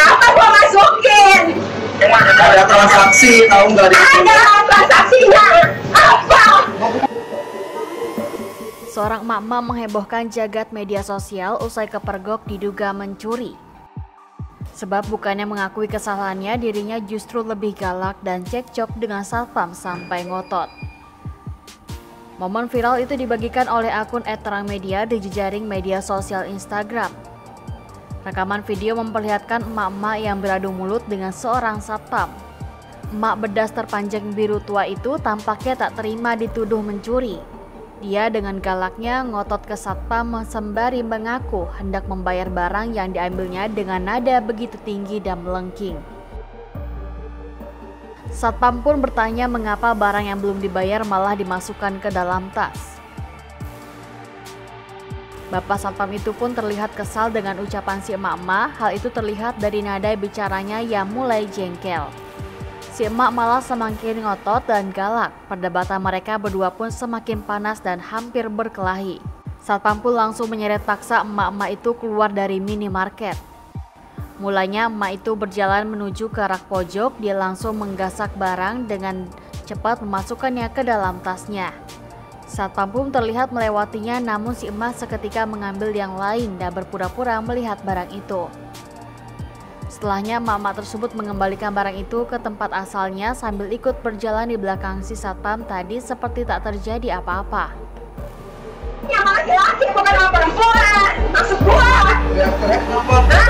Apa gua masukin? Ada transaksi, tahu nggak? Ada transaksinya. Apa? Seorang emak-emak menghebohkan jagat media sosial usai kepergok diduga mencuri. Sebab bukannya mengakui kesalahannya, dirinya justru lebih galak dan cekcok dengan satpam sampai ngotot. Momen viral itu dibagikan oleh akun @terangmedia di jejaring media sosial Instagram. Rekaman video memperlihatkan emak-emak yang beradu mulut dengan seorang satpam. Emak bedas terpanjang biru tua itu tampaknya tak terima dituduh mencuri. Dia dengan galaknya ngotot ke satpam sembari mengaku hendak membayar barang yang diambilnya dengan nada begitu tinggi dan melengking. Satpam pun bertanya mengapa barang yang belum dibayar malah dimasukkan ke dalam tas. Bapak satpam itu pun terlihat kesal dengan ucapan si emak-emak. Hal itu terlihat dari nada bicaranya yang mulai jengkel. Si emak malah semakin ngotot dan galak. Perdebatan mereka berdua pun semakin panas dan hampir berkelahi. Satpam pun langsung menyeret paksa emak-emak itu keluar dari minimarket. Mulanya emak itu berjalan menuju ke rak pojok. Dia langsung menggasak barang dengan cepat memasukkannya ke dalam tasnya. Satpam pun terlihat melewatinya, namun si emak seketika mengambil yang lain dan berpura-pura melihat barang itu. Setelahnya emak-emak tersebut mengembalikan barang itu ke tempat asalnya sambil ikut berjalan di belakang si satpam tadi seperti tak terjadi apa-apa. Yang laki-laki bukan orang perempuan. Masuk gua. Ya, kenapa?